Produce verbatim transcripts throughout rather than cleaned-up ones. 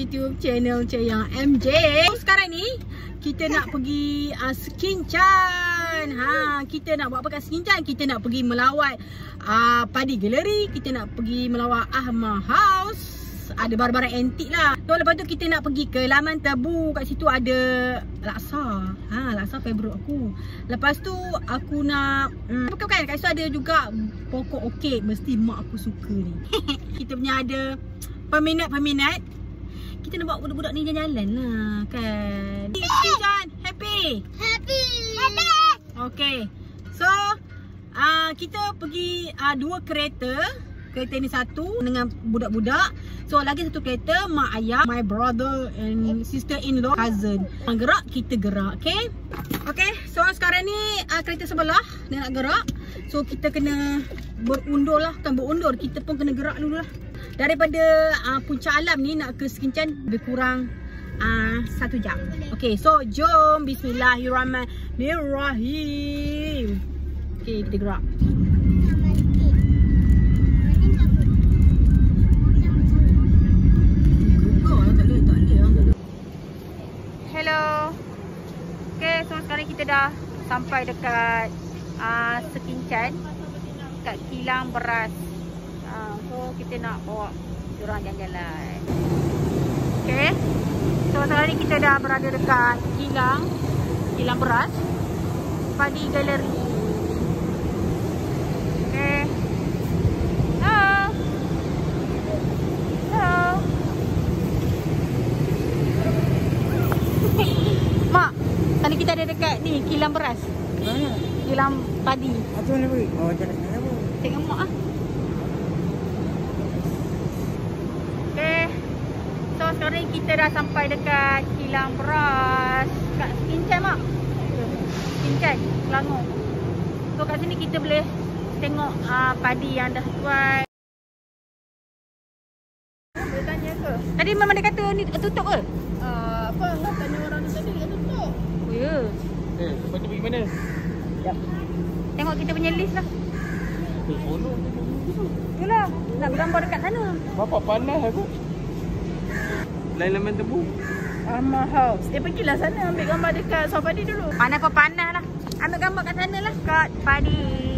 YouTube channel Ceyang M J. Sekarang ni kita nak pergi uh, Sekinchan. Ha, kita nak buat apa kat Sekinchan? Kita nak pergi melawat uh, Padi Gallery. Kita nak pergi melawat Ahmad House. Ada barang-barang antik lah. So, lepas tu kita nak pergi ke Laman Tebu. Kat situ ada laksa. Ha, laksa favourite aku. Lepas tu aku nak hmm, bukan kan, kat situ ada juga pokok orchid. Mesti mak aku suka ni. Kita punya ada peminat-peminat. Kita nak bawa budak-budak ni jalan-jalan lah kan. Sekinchan, happy? Happy. Happy. Okay. So, uh, kita pergi uh, dua kereta. Kereta ni satu dengan budak-budak. So lagi satu kereta mak ayah, my brother and sister-in-law, cousin. Yang gerak, kita gerak. Okay. Okay. So sekarang ni uh, kereta sebelah dia nak gerak. So kita kena berundur lah. Bukan berundur, kita pun kena gerak dulu lah. Daripada uh, Puncak Alam ni nak ke Sekinchan lebih kurang uh, satu jam. Okay. So jom. Bismillahirrahmanirrahim. Okay, kita gerak. Hello. Okay, so sekarang kita dah sampai dekat uh, Sekinchan, kat kilang beras. uh, So kita nak bawa diorang jalan-jalan. Okay. So sekarang ni kita dah berada dekat kilang Kilang beras Padi Gallery. Okay. Hello. Hello. Mak, tadi kita ada dekat ni kilang beras. Mana? Kilang padi. Apa mana pergi? Oh, jalan sana apa? Tengok mak ah. Okay. So sekarang ni kita dah sampai dekat kilang beras kat Sekinchan mak. Sekinchan, Selangor. So kat sini kita boleh tengok uh, padi yang dah tuai. Boleh tanya ke? Tadi memang dia kata ni tutup ke? Uh, apa? Tanya orang ni tadi dia tutup. Oh ya. Eh, lepas tu pergi mana? Sekejap. Tengok kita punya list lah. Eh, follow. Itulah, nak bergambar dekat sana. Bapak panas aku. Lain Laman Tebu. Ahmad House. Eh, pergilah sana ambil gambar dekat Sofa Padi dulu. Panas apa panas lah. Ambil gambar kat sana lah. Kat Padi.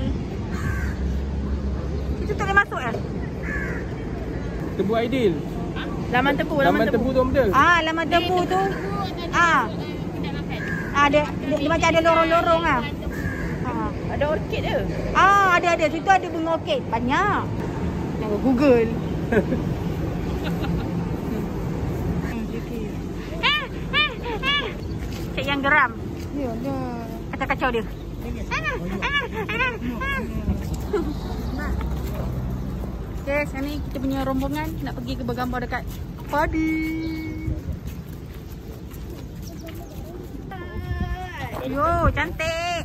Itu tak boleh masuk kan? Tebu Aidil. Laman Tebu, Laman, Laman Tebu tu betul? Ah, Laman Tebu tu. Ah. Ah, dia, dia, dia macam ada lorong-lorong ah. Ah, ada orchid ke? Ah, ada ada. Situ ada bunga orchid. Banyak. Jangan Google. Cik yang geram. Ya, ya. Kacau-kacau dia. Okay, sekarang ni kita punya rombongan nak pergi ke bergambar dekat Padi. Yo, cantik.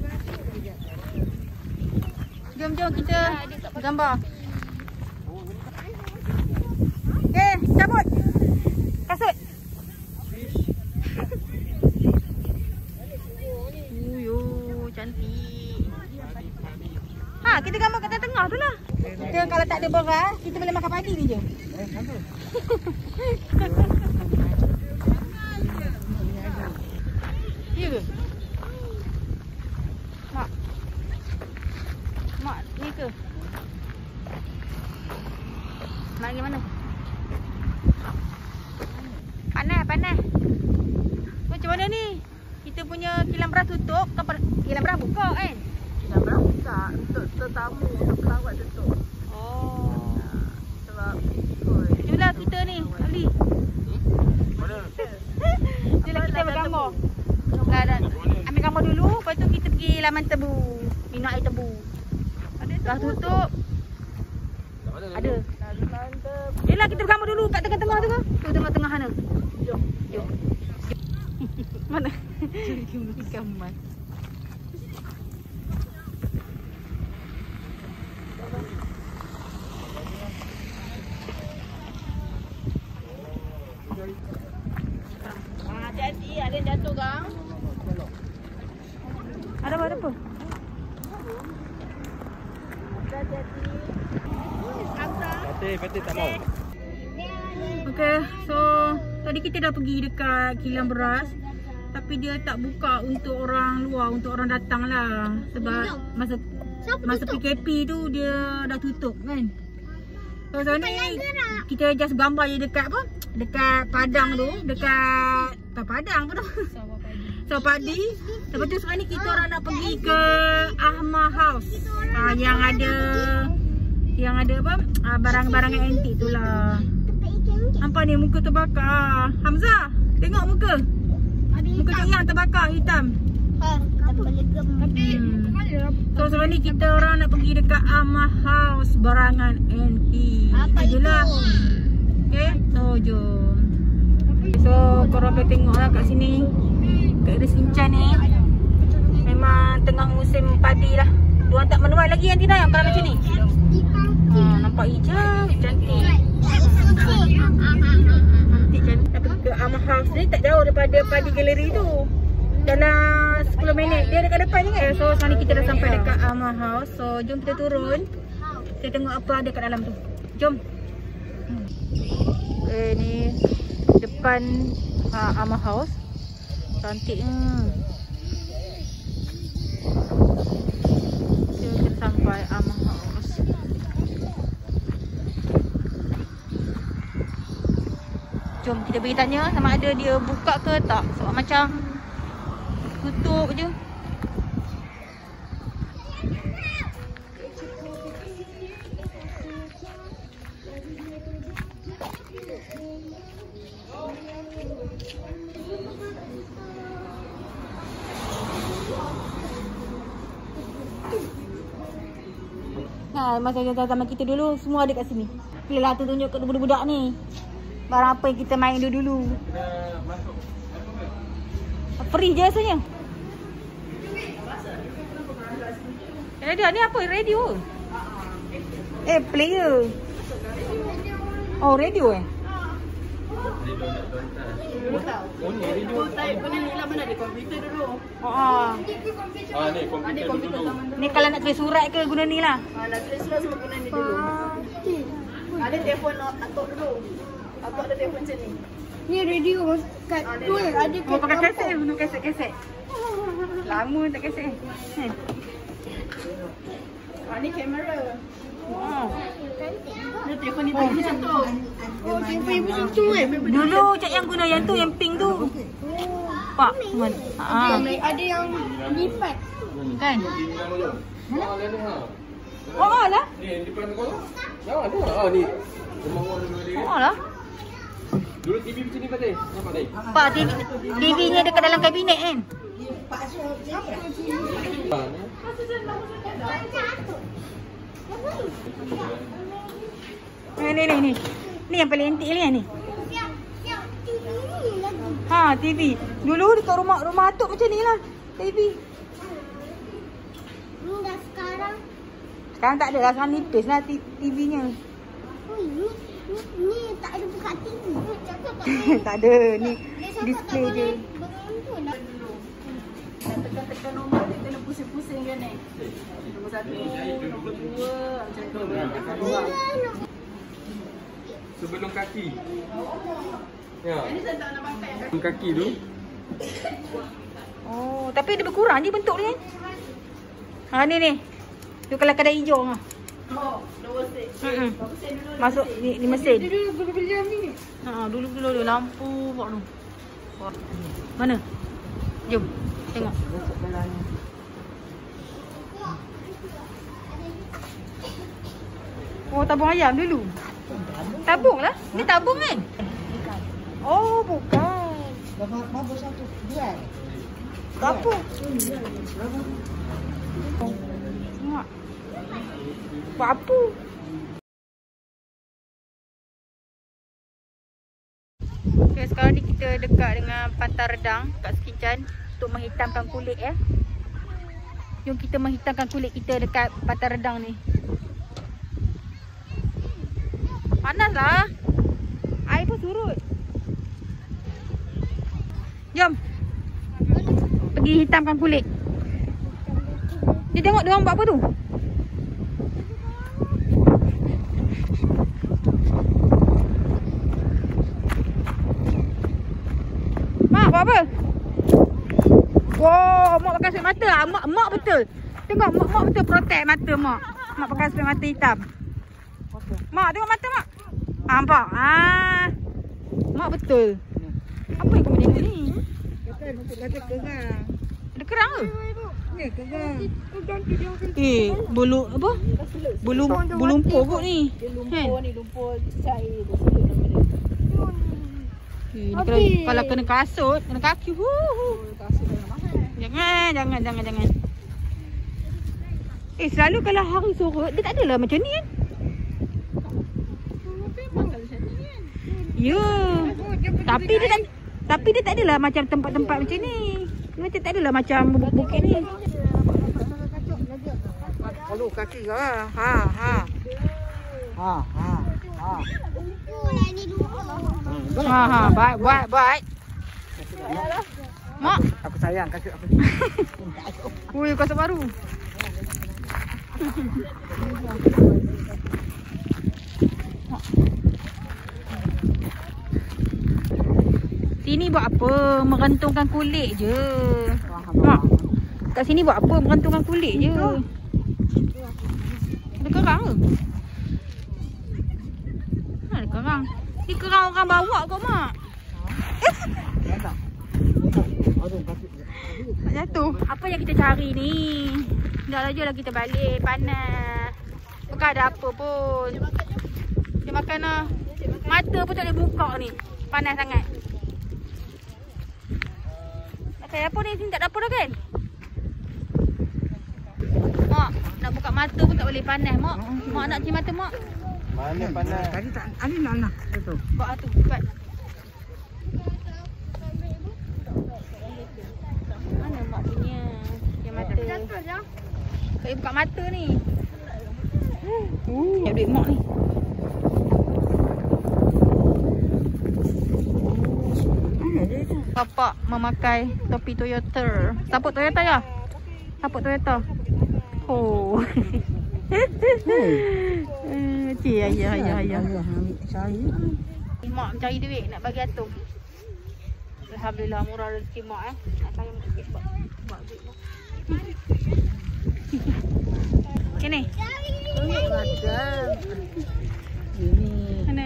Jom, jom kita bergambar. Okay, cabut. Kasut. Yo, cantik. Ha, kita gambar kat tengah tu lah. Kita kalau tak ada beras, kita boleh makan padi ni je. Ya ke? Mak. Mak, ni ke? Mak pergi mana? Panas, panas. Macam mana ni? Kita punya kilang beras tutup. Kilang beras buka kan? Kilang beras buka untuk tetamu, untuk pelawat tutup. Oh. Sebab itulah kita ni, Ali. Mana? Itulah kita bergambar. Ambil gambar dulu, lepas tu kita pergi Laman Tebu. Minum air tebu. ada Dah tutup. Ada. Laman Tebu. Yelah, kita bergambar dulu kat tengah-tengah tu ke? Tu tengah-tengah sana. Jom. Jom. Mana? Jadi kita gambar. Hati-hati, ada yang jatuh kan? Ada apa? Ada apa? Hati-hati. Patih, patih tak mau. Okay, so tadi kita dah pergi dekat kilang beras, tapi dia tak buka untuk orang luar, untuk orang datang lah. Sebab masa masa P K P tu dia dah tutup kan. So sekarang ni kita just gambar je dekat apa? Dekat padang tu, dekat tak padang apa tu? Sawah padi. Lepas tu sekarang ni kita orang nak pergi ke Ahmad House. Ha, yang ada yang ada apa? Ha, barang-barang yang antik tu lah. Nampak ni muka terbakar. Hamzah, tengok muka. Muka Cik Yang terbakar hitam. Ha, tak boleh gemuk. Hmm. So sekarang ni kita orang nak pergi dekat Ahmad House barangan antik. Apa Itu je lah. Okay, so jom. So korang boleh tengok lah kat sini, kat area Sinchan ni memang tengah musim padi lah. Diorang tak menuai lagi yang Tina yang barang macam ni. Ha, nampak hijau, cantik. Cantik cantik. Nak pergi ke Ahmad House ni tak jauh daripada padi galeri tu. Dalam sepuluh minit. Dia dekat depan ni kan. So sekarang ni kita dah sampai dekat Ahmad House. So jom kita turun. Kita tengok apa ada kat dalam tu. Jom. Okay, ni depan uh, Ahmad House. Cantiknya. Kita sampai Ahmad House. Jom kita pergi tanya sama ada dia buka ke tak. Sebab macam tutup je. Nah, masa zaman kita dulu semua ada kat sini. Pilihlah tu tunjuk kat budak-budak ni. Barang apa yang kita main dulu-dulu. Free je rasanya. Eh dia ni apa? Radio? Eh player. Oh radio eh? Bunyi radio. Guna ni lah, mana ada komputer dulu. Oh. Ah ni komputer dulu. Ni kalau nak tulis surat ke guna ni lah. Ha, nak tulis surat semua guna ni dulu. Ada telefon atok dulu. Atok ada telefon macam ni. Ni radio kat tu ada Oh pakai kaset, guna kaset-kaset. Lama tak kaset eh. Hmm. Ha, ni kamera. Oh. Dia telefon ni macam tu. Oh, telefon ibu macam tu eh. Dulu Cik Yang guna yang tu, yang pink tu. Pak, man. Ha. Ada yang lipat. Kan? Ah ni ha. Oh, oh lah. Ni depan kau. Ya, ada. Ah ni. Rumah orang dulu ni. Oh lah. Dulu T V macam ni Fatih. Nampak tak? Pak, T V-nya dekat dalam kabinet kan? Ah ni. Ni ni ni ni. Ni yang paling antik ni ni. Ha, T V. Dulu dekat rumah rumah atuk macam ni lah. T V. Ni dah sekarang. Sekarang tak ada lah. Sekarang nipis lah T V-nya. Oh, ni, ni, ni tak ada buka T V. Cakap tak Tak ada. Ni display je. Tekan-tekan nombor dia kena pusing-pusing kan ni. Nombor satu, nombor dua, macam tu. Tekan dua. Sebelum kaki. Ya. Ini saya tak nak pakai. Sebelum kaki tu. Oh, tapi dia berkurang je bentuk dia. Ha ni ni. Tu kalau kadang hijau ah. Oh, nombor set. Hmm. Mesin dulu. Masuk ni, ni mesin. Dia dulu guna beli yang ni. Ha dulu dulu ada lampu pak tu. Mana? Jom. Tengok. Oh, tabung ayam dulu. Tabung lah. Ni tabung kan? Oh, bukan. Berapa satu? Dua. Apa? Mak. Buat apa? Okay, sekarang ni kita dekat dengan Pantai Redang kat Sinchan untuk menghitamkan kulit ya. Jom kita menghitamkan kulit kita dekat Pantai Redang ni. Panas lah. Air pun surut. Jom. Pergi hitamkan kulit. Dia tengok dia orang buat apa tu? buat apa? Wow, mak pakai spray mata. Ah, mak, mak betul. Tengok, mak, mak betul protect mata mak. Mak pakai spray mata hitam. Mak, tengok mata mak. Ah, nampak? Ah. Mak betul. Apa yang kau tengok ni? Kata kerang. Ada kerang ke? Ni kerang. Eh, bulu apa? Bulu bulu lumpur kot ni. Dia lumpur Kan? ni, lumpur cair tu. Sulit nama dia. Eh, ni kalau, kalau kena kasut, kena kaki. Hu, hu. Kasut dah mahal. Jangan, jangan, jangan, jangan. Eh, selalu kalau hari sorot, dia tak adalah macam ni kan? Memang lah macam ni kan. Ya. Tapi dia tak tapi dia tak adalah macam tempat-tempat macam ni. Dia macam tak adalah macam bukit ni. Kalau kaki kau lah. Ha, ha. Ha, ha, ha. Lumpur lah ni lumpur. Ha ha, baik, baik, baik. Mak, Aku sayang kasut aku. ui kasut baru. Sini buat apa? Merentungkan kulit je. Mak, kat sini buat apa? Merentungkan kulit je. Ada kerang ke? Ada kerang. Ni kerang orang bawa kau, Mak. Tak jatuh. Apa yang kita cari ni? Dah lah je lah kita balik. Panas. Bukan ada apa pun. Dia makan lah. Mata pun tak boleh buka ni. Panas sangat. Nak cari apa ni? Sini tak ada apa dah kan? Mak, nak buka mata pun tak boleh panas, Mak. Mak nak cuci mata, Mak. Mana panas? Tadi tak ada nak nak. Betul. Buka tu, cepat. Mana Mak punya? Yang mata. Tak boleh buka mata ni. Uh, nak duit Mak ni. Bapak memakai topi Toyota. Saput Toyota ya? Saput Toyota. Oh. Eh, cik ayah ayah ayah. Ayah ambil saya. Mak cari duit nak bagi atuk. Alhamdulillah murah rezeki mak eh. Nak sayang sikit buat buat duit mak. Sini. Ini. Mana?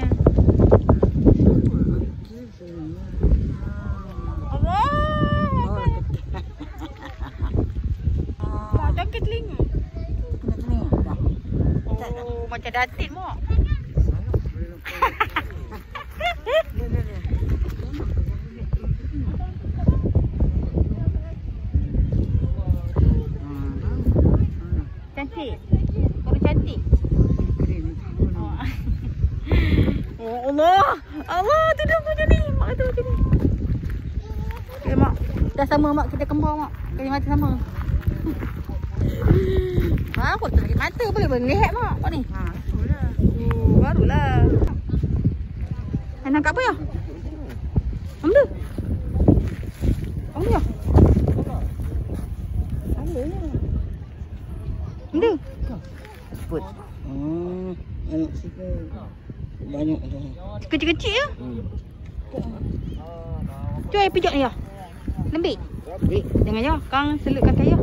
Allah. Mak sakit telinga. Oh, macam datin mak. Cantik. Baru cantik. Oh Allah. Allah duduk macam ni. Mak kata macam ni. Okay, mak. Dah sama mak, kita kembar mak. Kali mata sama. Ha, aku tak sakit mata boleh berlehat mak. Mak ni. Ha, itulah. Oh, barulah. Nak apa ya? Ambil. Ambil. Ambil. Put. Hmm, anak suka banyak dah. Kecil-kecil ya? Cuba air pijak ni ya. Lembik. Jangan ya, kang selutkan saya.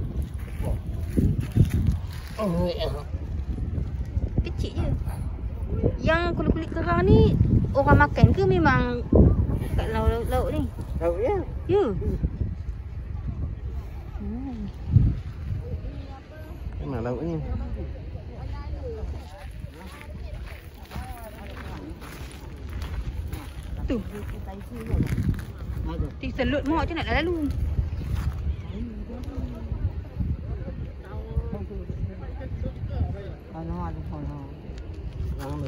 Kecil je. Yang kulit-kulit kerang ni orang makan ke memang kat lauk-lauk ni? Tahu ya? Ya. Mana lauk ni? Tu. Tik selut mak macam nak lalu. Ano ano ano. Mana?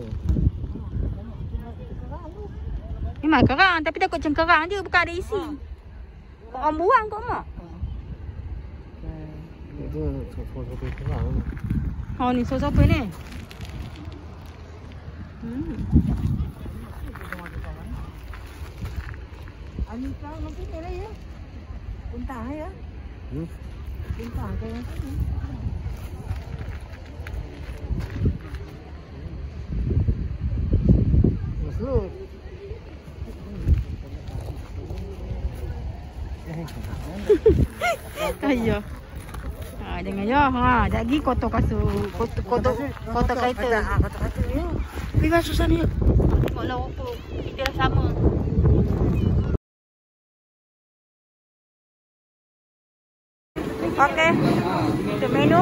Memang kerang tapi takut macam kerang je bukan ada isi. Orang buang kok mak. Itu sopo-sopo kerang. Oh ni sos apa ni? Hmm. Ani kau nanti ni ya. Puntah ya. Hmm. Puntah kayak ni. Masuk. Ayo. Ha, jangan ya. Ha, dak gi kotor kasut. Kotor kotor kotor kereta. Ha, kotor kereta ya. Pergi basuh sana yuk. Tengoklah apa. Kita dah sama. Okey. Itu menu.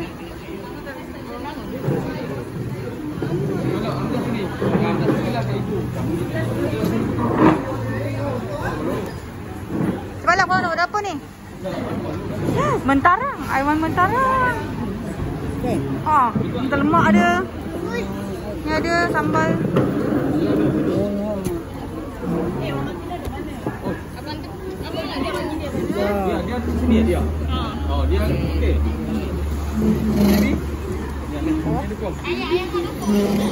Sebelah kau nak apa ni? Mentarang, Aiwan mentarang. Ah, kita lemak ada. Ni ada sambal. Dia dia di sini dia. Oh, dia okey. Jadi yang ni dia kom. Ayah ayah kau dukung.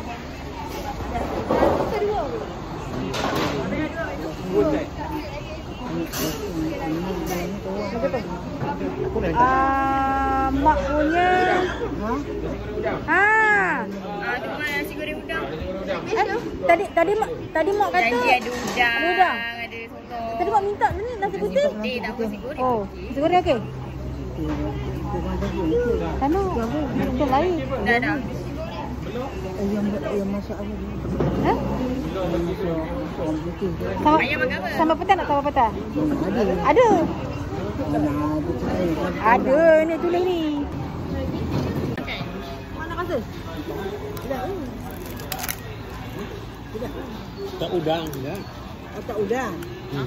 Ah, mak punya. Ha. Ah, tu mana nasi goreng udang. Eh, tadi tadi mak tadi mak kata Janji ada udang, ada udang. ada sotong. Tadi mak minta ni nasi putih. Putih tak apa nasi goreng. Oh, nasi goreng okey. Sana, itu lain. Dah dah. Ha? Sama, Ayam makan apa? sambal petang nak sambal petang? Ada. Ada, ni tulis ni. Mana rasa? Tak udang ya. Oh, tak udang.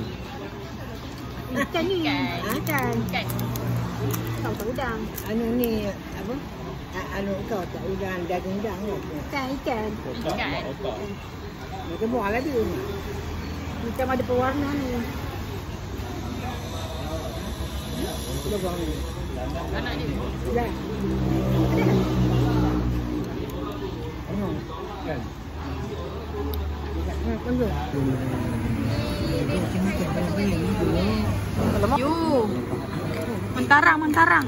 Ikan ni. Ikan. Ikan. Tak tak udang. Anu ni apa? A- Anu kau tak udang, daging udang lah. Ikan, ikan. Ikan. Mereka buang lah dia ni. Macam ada pewarna ni. Dia buang ni. Anak dia. Dah. Anu. Kan. Ha, kan tu. Yu. Mentarang, mentarang.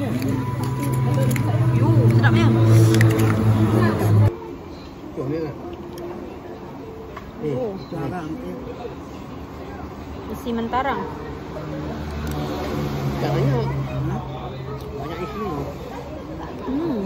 Yu, sedapnya. Tu ni lah. Eh, jarang. Isi mentarang. Tak banyak. Banyak isi. Hmm.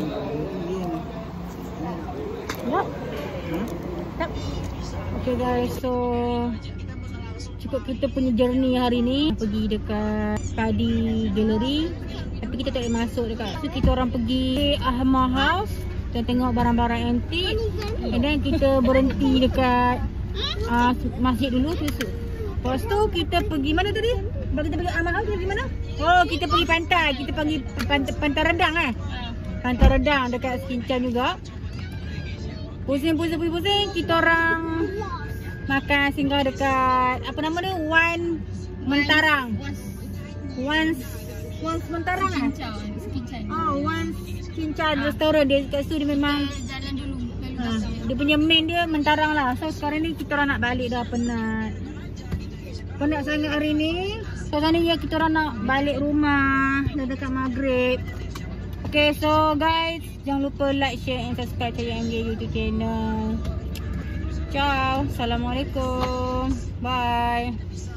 Sedap. Sedap. Okay guys, so cukup kita punya journey hari ni. Pergi dekat Padi Gallery, tapi kita tak boleh masuk dekat. So kita orang pergi Ahmad House dan tengok barang-barang antik. And then kita berhenti dekat uh, masjid dulu. Lepas tu kita pergi mana tadi? Bagi kita pergi Ahmad House, kita pergi mana? Oh, kita pergi pantai. Kita pergi pantai, pantai Redang eh. Pantai Redang dekat Skinchan juga. Pusing-pusing pusing kita orang makan singgah dekat apa nama dia? One Mentarang. Once Once Mentarang ah. Oh, Once Skinchan restoran dia kat situ dia memang Jalan dulu. ha, dia punya main dia Mentarang lah. So sekarang ni kita orang nak balik dah, penat. Penat sangat hari ni. So sekarang ni ya kita orang nak balik rumah dah dekat maghrib. Okay, so guys, jangan lupa like, share and subscribe Cahaya M J YouTube channel. Ciao. Assalamualaikum. Bye.